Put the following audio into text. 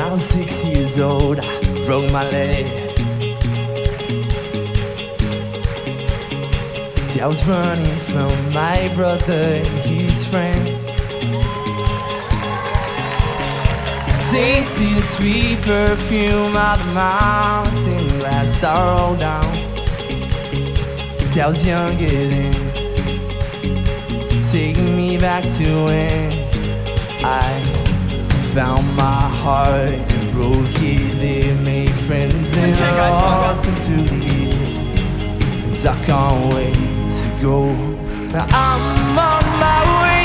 I was 6 years old, I broke my leg. See, I was running from my brother and his friends. Tasty sweet perfume of the mountain glass I rolled down. See, I was younger then, taking me back to when I found my heart and broke it. They made friends and lost them through the years. 'Cause I can't wait to go. Now I'm on my way.